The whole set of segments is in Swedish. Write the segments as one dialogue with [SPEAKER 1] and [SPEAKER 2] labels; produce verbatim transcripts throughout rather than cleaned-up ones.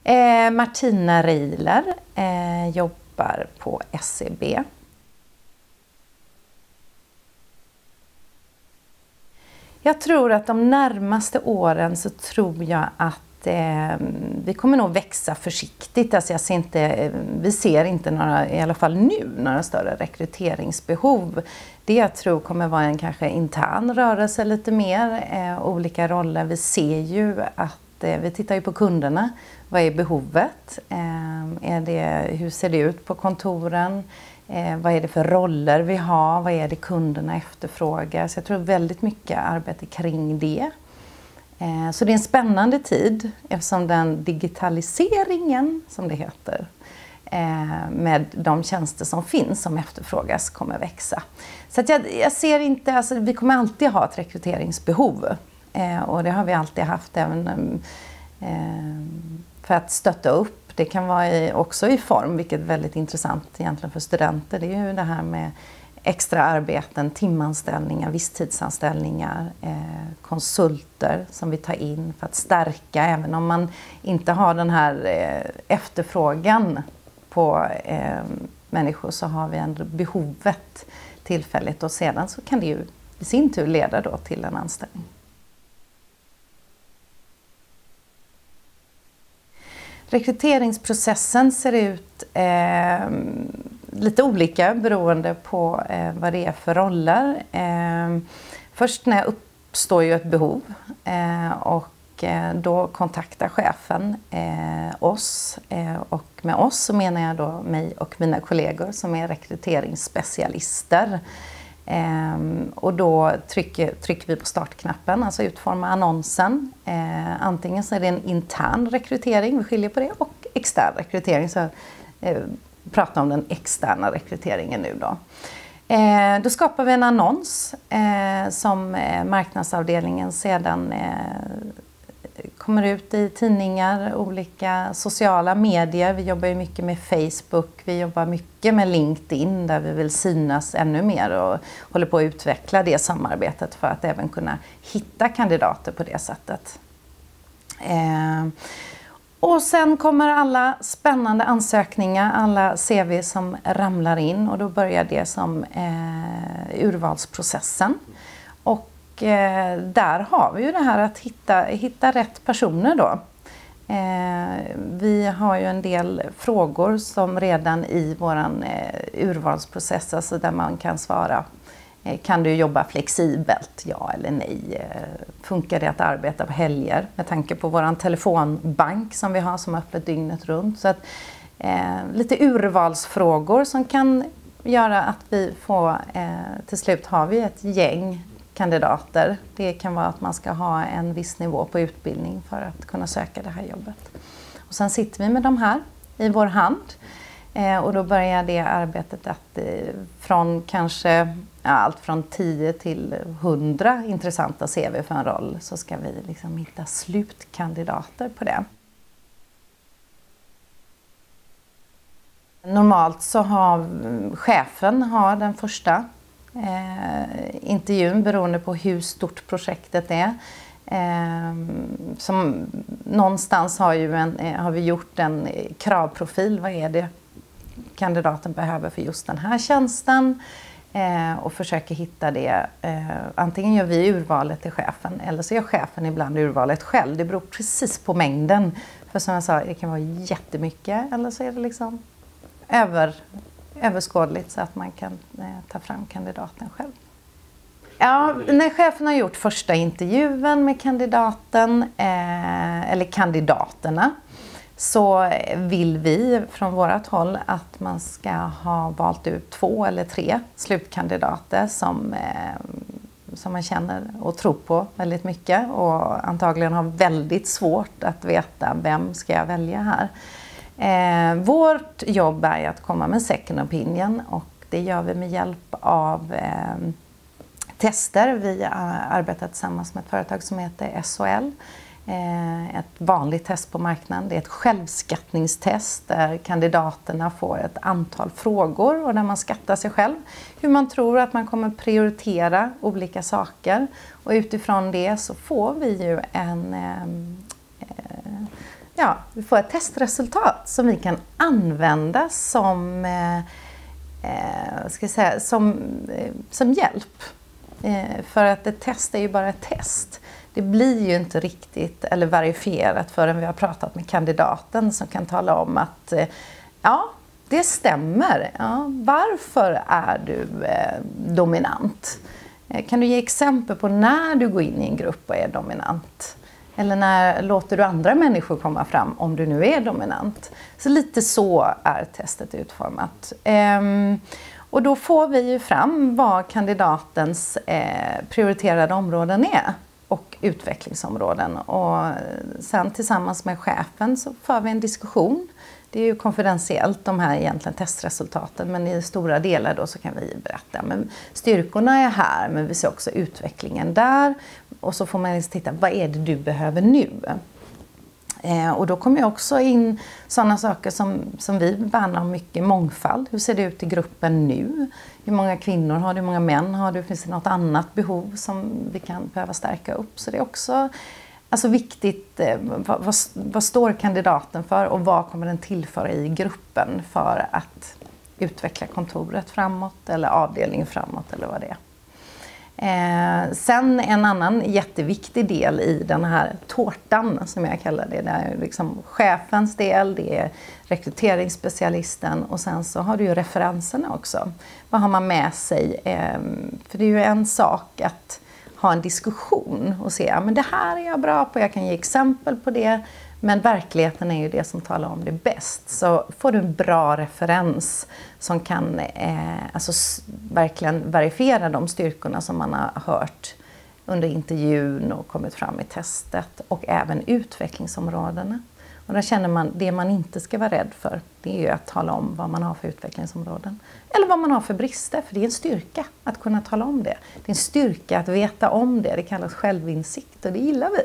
[SPEAKER 1] Eh, Martina Reiler eh, jobbar på S E B. Jag tror att de närmaste åren så tror jag att eh, vi kommer nog växa försiktigt. Alltså jag ser inte, vi ser inte några, i alla fall nu, några större rekryteringsbehov. Det jag tror kommer vara en kanske intern rörelse lite mer, eh, olika roller. Vi ser ju att eh, vi tittar ju på kunderna. Vad är behovet? Eh, är det, hur ser det ut på kontoren? Eh, vad är det för roller vi har? Vad är det kunderna efterfrågar? Så jag tror väldigt mycket arbete kring det. Eh, så det är en spännande tid eftersom den digitaliseringen, som det heter, eh, med de tjänster som finns som efterfrågas kommer växa. Så att jag, jag ser inte, alltså vi kommer alltid ha ett rekryteringsbehov. Eh, och det har vi alltid haft även eh, för att stötta upp. Det kan vara i, också i form, vilket är väldigt intressant egentligen för studenter. Det är ju det här med extra arbeten, timanställningar, visstidsanställningar, eh, konsulter som vi tar in för att stärka. Även om man inte har den här eh, efterfrågan på eh, människor så har vi ändå behovet tillfälligt. Och sedan så kan det ju i sin tur leda då till en anställning. Rekryteringsprocessen ser ut eh, lite olika beroende på eh, vad det är för roller. Eh, först när uppstår ju ett behov eh, och eh, då kontaktar chefen eh, oss. Eh, och med oss så menar jag då mig och mina kollegor som är rekryteringsspecialister. Um, och då trycker, trycker vi på startknappen, alltså utforma annonsen. Uh, antingen så är det en intern rekrytering, vi skiljer på det, och extern rekrytering. Så uh, prata om den externa rekryteringen nu då. Uh, då skapar vi en annons uh, som uh, marknadsavdelningen sedan uh, kommer ut i tidningar, olika sociala medier. Vi jobbar ju mycket med Facebook, vi jobbar mycket med LinkedIn där vi vill synas ännu mer och håller på att utveckla det samarbetet för att även kunna hitta kandidater på det sättet. Eh, och sen kommer alla spännande ansökningar, alla C V som ramlar in och då börjar det som eh, urvalsprocessen. Och där har vi ju det här att hitta, hitta rätt personer då. Eh, vi har ju en del frågor som redan i våran eh, urvalsprocess, alltså där man kan svara, eh, kan du jobba flexibelt, ja eller nej? Eh, funkar det att arbeta på helger? Med tanke på våran telefonbank som vi har som är öppet dygnet runt. Så att, eh, lite urvalsfrågor som kan göra att vi får, eh, till slut har vi ett gäng kandidater. Det kan vara att man ska ha en viss nivå på utbildning för att kunna söka det här jobbet. Och sen sitter vi med de här i vår hand eh, och då börjar det arbetet att eh, från kanske ja, allt från tio till hundra intressanta C V för en roll så ska vi liksom hitta slutkandidater på det. Normalt så har chefen har den första Eh, intervjun beroende på hur stort projektet är. Eh, som någonstans har, ju en, eh, har vi gjort en kravprofil. Vad är det kandidaten behöver för just den här tjänsten? Eh, och försöker hitta det. Eh, antingen gör vi urvalet till chefen eller så gör chefen ibland urvalet själv. Det beror precis på mängden. För som jag sa, det kan vara jättemycket eller så är det liksom över... överskådligt så att man kan eh, ta fram kandidaten själv. Ja, när chefen har gjort första intervjun med kandidaten eh, eller kandidaterna så vill vi från vårt håll att man ska ha valt ut två eller tre slutkandidater som, eh, som man känner och tror på väldigt mycket och antagligen har väldigt svårt att veta vem ska jag välja här. Eh, vårt jobb är att komma med second opinion och det gör vi med hjälp av eh, tester. Vi arbetar tillsammans med ett företag som heter S O L. Eh, ett vanligt test på marknaden. Det är ett självskattningstest där kandidaterna får ett antal frågor och där man skattar sig själv. Hur man tror att man kommer prioritera olika saker och utifrån det så får vi ju en... Eh, ja, vi får ett testresultat som vi kan använda som, eh, eh, ska jag säga, som, eh, som hjälp. Eh, för att ett test är ju bara ett test. Det blir ju inte riktigt eller verifierat förrän vi har pratat med kandidaten som kan tala om att eh, ja, det stämmer. Ja, varför är du eh, dominant? Eh, kan du ge exempel på när du går in i en grupp och är dominant? Eller när låter du andra människor komma fram om du nu är dominant? Så lite så är testet utformat. Ehm, och då får vi ju fram vad kandidatens eh, prioriterade områden är och utvecklingsområden. Och sen tillsammans med chefen så för vi en diskussion. Det är ju konfidentiellt de här egentligen testresultaten, men i stora delar då så kan vi berätta. Men styrkorna är här, men vi ser också utvecklingen där. Och så får man titta, vad är det du behöver nu? Eh, och då kommer jag också in sådana saker som, som vi värnar om mycket, mångfald. Hur ser det ut i gruppen nu? Hur många kvinnor har du? Hur många män har du? Finns det något annat behov som vi kan behöva stärka upp? Så det är också alltså viktigt, eh, vad, vad, vad står kandidaten för och vad kommer den tillföra i gruppen för att utveckla kontoret framåt eller avdelningen framåt eller vad det är. Eh, sen en annan jätteviktig del i den här tårtan som jag kallar det, det är liksom chefens del, det är rekryteringsspecialisten och sen så har du ju referenserna också. Vad har man med sig? Eh, för det är ju en sak att ha en diskussion och se, ja men det här är jag bra på, jag kan ge exempel på det. Men verkligheten är ju det som talar om det bäst. Så får du en bra referens som kan eh, alltså verkligen verifiera de styrkorna som man har hört under intervjun och kommit fram i testet. Och även utvecklingsområdena. Och där känner man, det man inte ska vara rädd för, det är ju att tala om vad man har för utvecklingsområden. Eller vad man har för brister, för det är en styrka att kunna tala om det. Det är en styrka att veta om det, det kallas självinsikt och det gillar vi.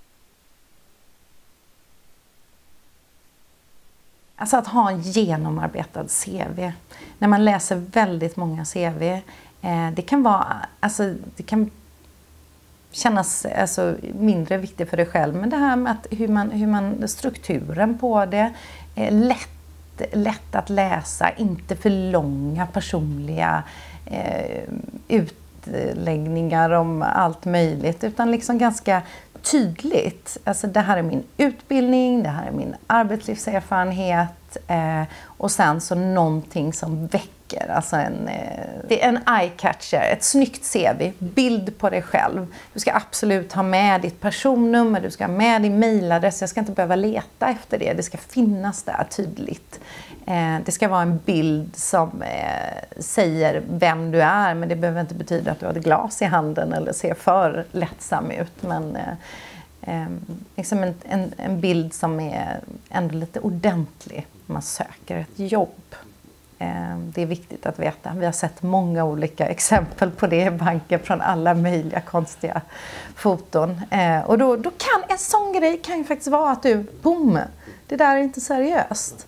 [SPEAKER 1] Alltså att ha en genomarbetad C V. När man läser väldigt många C V, eh, det kan vara, alltså det kan kännas alltså, mindre viktigt för dig själv. Men det här med att hur man, hur man strukturen på det, är lätt, lätt att läsa, inte för långa personliga eh, utläggningar om allt möjligt, utan liksom ganska tydligt. Alltså det här är min utbildning, det här är min arbetslivserfarenhet eh, och sen så någonting som väcker. Alltså en, eh, det är en eye-catcher, ett snyggt C V, bild på dig själv. Du ska absolut ha med ditt personnummer, du ska ha med din mailadress. Jag ska inte behöva leta efter det, det ska finnas där tydligt. Eh, det ska vara en bild som eh, säger vem du är, men det behöver inte betyda att du har ett glas i handen eller ser för lättsam ut. Men eh, eh, liksom en, en, en bild som är ändå lite ordentlig när man söker ett jobb. Eh, det är viktigt att veta. Vi har sett många olika exempel på det i banken från alla möjliga konstiga foton. Eh, och då, då kan en sån grej kan ju faktiskt vara att du, boom, det där är inte seriöst.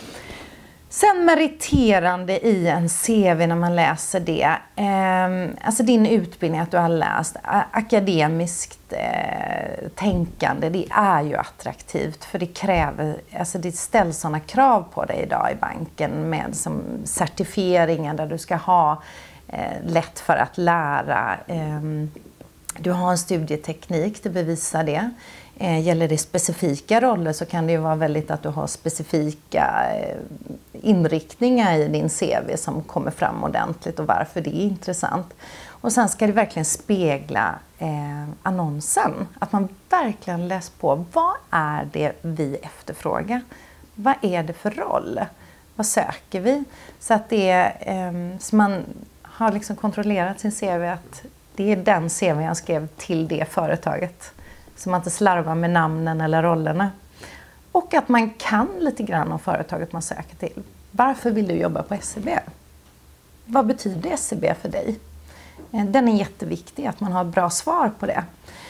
[SPEAKER 1] Sen meriterande i en C V när man läser det. Eh, alltså din utbildning, att du har läst akademiskt eh, tänkande, det är ju attraktivt. För det kräver, alltså det ställs sådana krav på dig idag i banken med som certifieringar där du ska ha eh, lätt för att lära. Eh, du har en studieteknik, det bevisar det. Eh, gäller det specifika roller så kan det ju vara väldigt att du har specifika eh, inriktningar i din C V som kommer fram ordentligt och varför det är intressant. Och sen ska det verkligen spegla eh, annonsen. Att man verkligen läser på, vad är det vi efterfrågar? Vad är det för roll? Vad söker vi? Så att det är, eh, så man har liksom kontrollerat sin C V att det är den C V jag skrev till det företaget. Så man inte slarvar med namnen eller rollerna. Och att man kan lite grann om företaget man söker till. Varför vill du jobba på S E B? Vad betyder S E B för dig? Den är jätteviktig, att man har bra svar på det.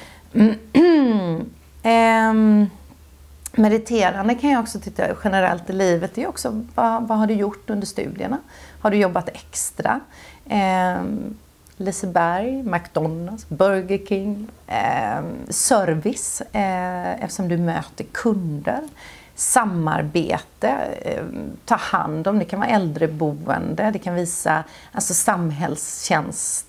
[SPEAKER 1] Mm. Mediterande kan jag också titta generellt i livet. Det är också, vad, vad har du gjort under studierna? Har du jobbat extra? Liseberg, McDonalds, Burger King, eh, service eh, eftersom du möter kunder, samarbete, eh, ta hand om, det kan vara äldreboende, det kan visa alltså samhällstjänst,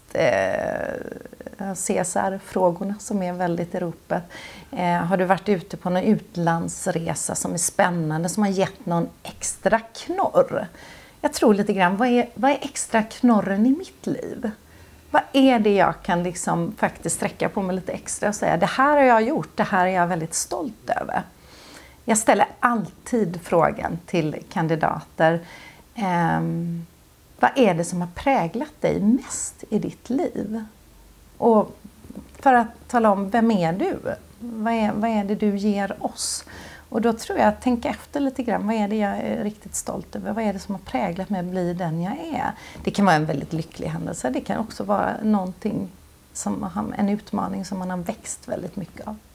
[SPEAKER 1] eh, C S R-frågorna som är väldigt i ropet. Eh, har du varit ute på någon utlandsresa som är spännande, som har gett någon extra knorr? Jag tror lite grann, vad är, vad är extra knorren i mitt liv? Vad är det jag kan liksom faktiskt sträcka på mig lite extra och säga, det här har jag gjort, det här är jag väldigt stolt över. Jag ställer alltid frågan till kandidater, eh, vad är det som har präglat dig mest i ditt liv? Och för att tala om, vem är du? Vad är, vad är det du ger oss? Och då tror jag att tänka efter lite grann, vad är det jag är riktigt stolt över? Vad är det som har präglat mig att bli den jag är? Det kan vara en väldigt lycklig händelse. Det kan också vara någonting som har, en utmaning som man har växt väldigt mycket av.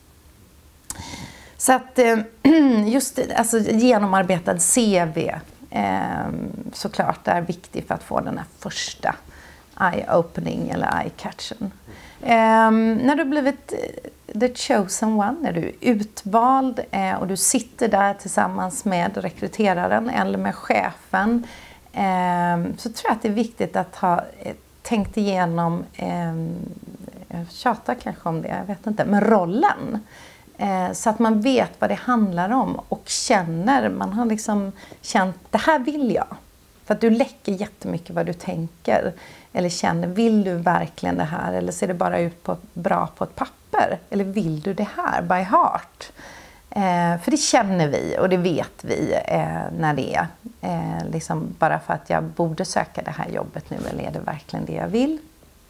[SPEAKER 1] Så att just alltså, genomarbetad C V eh, såklart är viktig för att få den här första eye-opening eller eye-catchen. Eh, när du blivit the chosen one, när du är utvald eh, och du sitter där tillsammans med rekryteraren eller med chefen, eh, så tror jag att det är viktigt att ha eh, tänkt igenom, eh, jag tjatar kanske om det, jag vet inte, men rollen. Eh, så att man vet vad det handlar om och känner, man har liksom känt, det här vill jag. För att du läcker jättemycket vad du tänker eller känner, vill du verkligen det här eller ser det bara ut på, bra på ett papper? Eller vill du det här by heart? Eh, för det känner vi och det vet vi eh, när det är. Eh, liksom bara för att jag borde söka det här jobbet nu, eller är det verkligen det jag vill?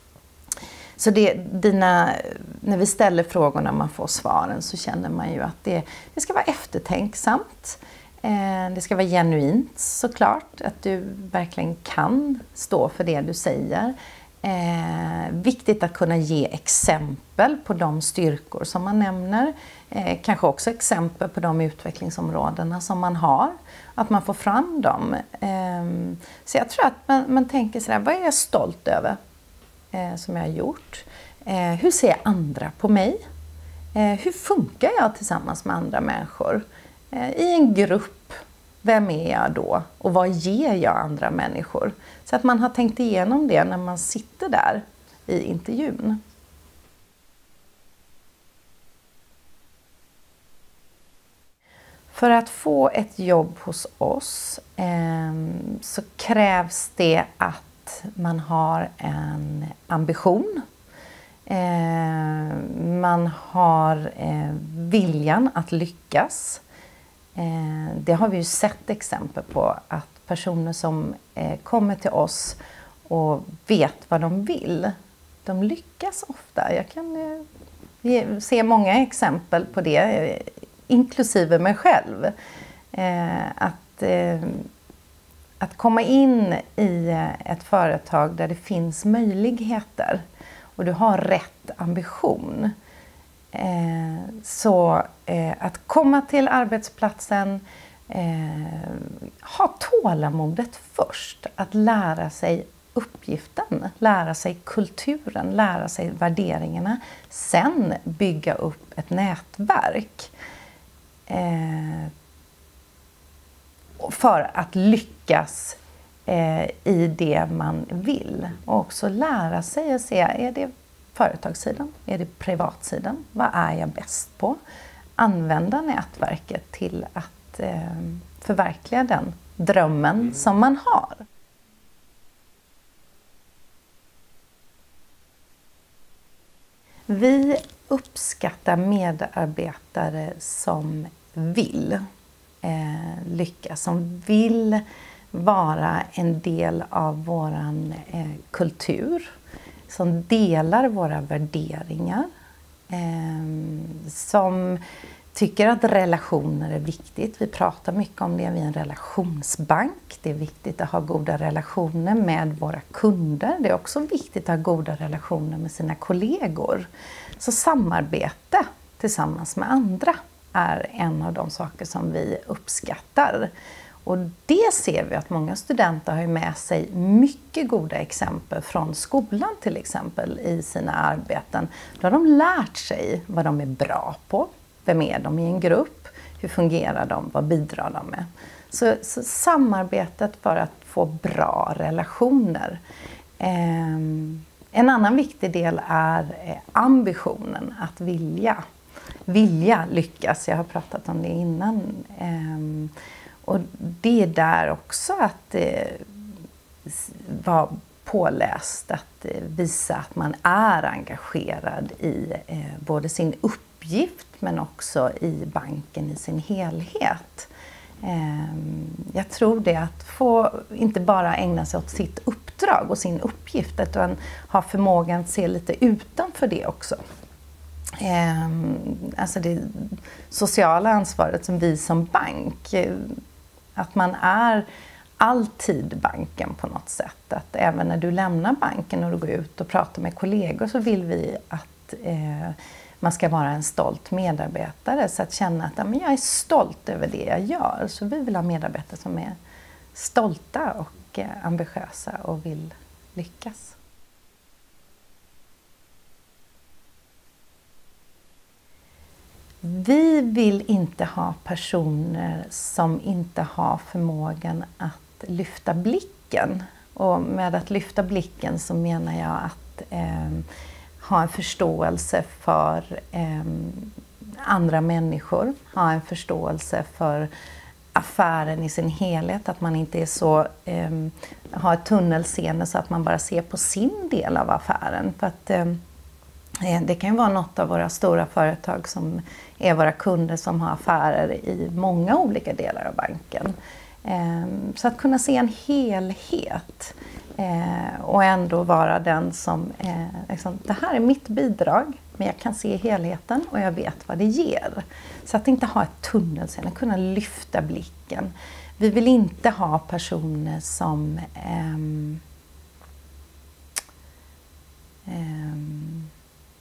[SPEAKER 1] Så det, dina, när vi ställer frågorna man får svaren så känner man ju att det, det ska vara eftertänksamt. Eh, det ska vara genuint såklart, att du verkligen kan stå för det du säger. Eh, viktigt att kunna ge exempel på de styrkor som man nämner. Eh, kanske också exempel på de utvecklingsområdena som man har. Att man får fram dem. Eh, så jag tror att man, man tänker sådär, vad är jag stolt över eh, som jag har gjort? Eh, hur ser andra på mig? Eh, hur funkar jag tillsammans med andra människor? Eh, I en grupp, vem är jag då? Och vad ger jag andra människor? Så att man har tänkt igenom det när man sitter där i intervjun. För att få ett jobb hos oss eh, så krävs det att man har en ambition. Eh, man har eh, viljan att lyckas. Eh, det har vi ju sett exempel på, att personer som eh, kommer till oss och vet vad de vill, de lyckas ofta. Jag kan eh, ge, se många exempel på det, eh, inklusive mig själv. Eh, att, eh, att komma in i ett företag där det finns möjligheter och du har rätt ambition. Eh, så eh, att komma till arbetsplatsen, eh, ha tålamodet först, att lära sig uppgiften, lära sig kulturen, lära sig värderingarna, sen bygga upp ett nätverk eh, för att lyckas eh, i det man vill, och också lära sig att se, är det företagssidan? Är det privatsidan? Vad är jag bäst på? Använda nätverket till att eh, förverkliga den drömmen mm. som man har. Vi uppskattar medarbetare som vill eh, lyckas, som vill vara en del av våran eh, kultur, som delar våra värderingar, eh, som tycker att relationer är viktigt. Vi pratar mycket om det, vi är en relationsbank. Det är viktigt att ha goda relationer med våra kunder. Det är också viktigt att ha goda relationer med sina kollegor. Så samarbete tillsammans med andra är en av de saker som vi uppskattar. Och det ser vi att många studenter har med sig mycket goda exempel från skolan till exempel i sina arbeten. Då har de lärt sig vad de är bra på, vem är de i en grupp, hur fungerar de, vad bidrar de med. Så, så samarbetet för att få bra relationer. Eh, en annan viktig del är eh, ambitionen att vilja. Vilja lyckas, jag har pratat om det innan. Eh, och det är där också att eh, vara påläst, att eh, visa att man är engagerad i eh, både sin uppgift men också i banken i sin helhet. Jag tror det att få inte bara ägna sig åt sitt uppdrag och sin uppgift utan ha förmågan att se lite utanför det också. Alltså det sociala ansvaret som vi som bank, att man är alltid banken på något sätt. Att även när du lämnar banken och du går ut och pratar med kollegor så vill vi att eh, man ska vara en stolt medarbetare, så att känna att ja, men jag är stolt över det jag gör. Så vi vill ha medarbetare som är stolta och eh, ambitiösa och vill lyckas. Vi vill inte ha personer som inte har förmågan att lyfta blicken. Och med att lyfta blicken så menar jag att eh, ha en förståelse för eh, andra människor. Ha en förståelse för affären i sin helhet. Att man inte är så, eh, har ett tunnelseende så att man bara ser på sin del av affären. För att eh, det kan ju vara något av våra stora företag som är våra kunder som har affärer i många olika delar av banken. Eh, så att kunna se en helhet. Eh, och ändå vara den som, eh, liksom, det här är mitt bidrag men jag kan se helheten och jag vet vad det ger. Så att inte ha ett tunnelseende, kunna lyfta blicken. Vi vill inte ha personer som ehm, ehm,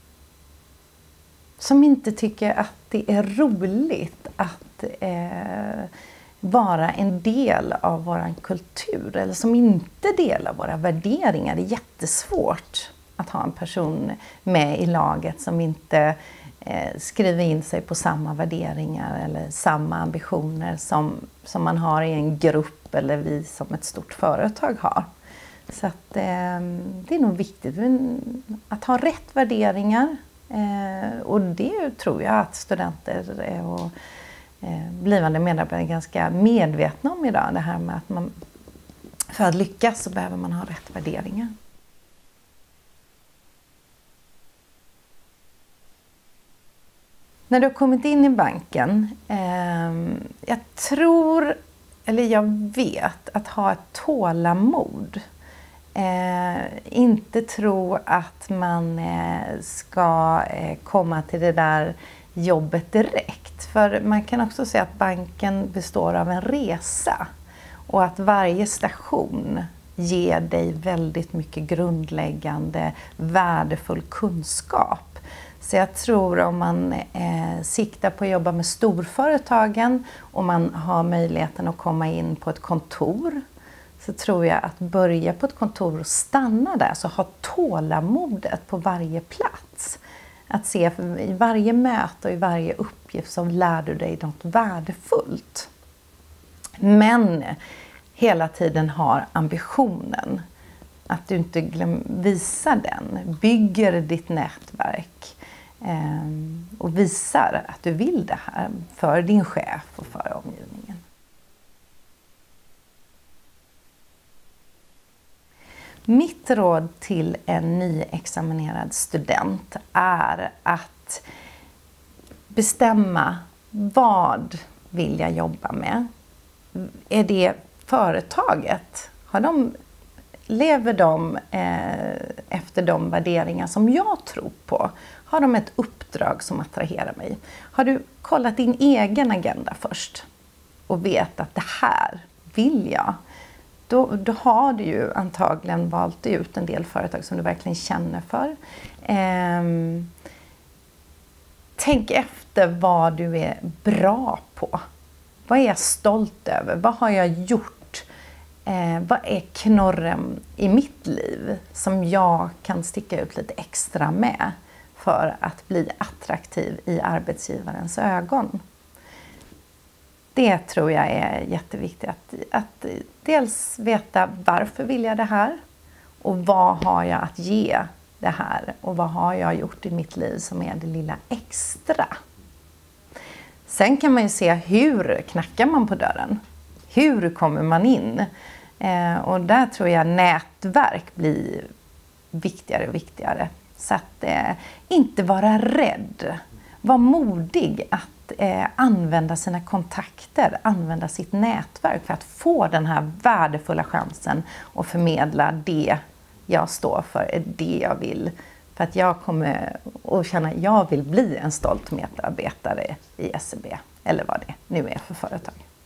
[SPEAKER 1] som inte tycker att det är roligt att eh, vara en del av vår kultur eller som inte delar våra värderingar. Det är jättesvårt att ha en person med i laget som inte eh, skriver in sig på samma värderingar eller samma ambitioner som, som man har i en grupp eller vi som ett stort företag har. Så att, eh, det är nog viktigt att ha rätt värderingar eh, och det tror jag att studenter och blivande medarbetare är ganska medvetna om idag. Det här med att man, för att lyckas så behöver man ha rätt värderingar. När du har kommit in i banken, eh, jag tror, eller jag vet, att ha ett tålamod. Eh, inte tro att man eh, ska eh, komma till det där jobbet direkt. För man kan också säga att banken består av en resa. Och att varje station ger dig väldigt mycket grundläggande, värdefull kunskap. Så jag tror om man eh, siktar på att jobba med storföretagen och man har möjligheten att komma in på ett kontor, så tror jag att börja på ett kontor och stanna där, så ha tålamodet på varje plats. Att se i varje möte och i varje uppgift så lär du dig något värdefullt. Men hela tiden har ambitionen. Att du inte glöm, visar den. Bygger ditt nätverk. Eh, och visar att du vill det här för din chef och för omgivningen. Mitt råd till en nyexaminerad student är att bestämma vad vill jag jobba med. Är det företaget? Har de, lever de eh, efter de värderingar som jag tror på? Har de ett uppdrag som attraherar mig? Har du kollat din egen agenda först och vet att det här vill jag? Då, då har du ju antagligen valt ut en del företag som du verkligen känner för. Eh, tänk efter vad du är bra på. Vad är jag stolt över? Vad har jag gjort? Eh, vad är knorren i mitt liv som jag kan sticka ut lite extra med för att bli attraktiv i arbetsgivarens ögon? Det tror jag är jätteviktigt. Att, att dels veta varför vill jag det här? Och vad har jag att ge det här? Och vad har jag gjort i mitt liv som är det lilla extra? Sen kan man ju se hur knackar man på dörren. Hur kommer man in? Eh, och där tror jag nätverk blir viktigare och viktigare. Så att eh, inte vara rädd. Var modig att eh, använda sina kontakter, använda sitt nätverk för att få den här värdefulla chansen och förmedla det jag står för, det jag vill. För att jag kommer att känna att jag vill bli en stolt medarbetare i S C B eller vad det nu är för företag.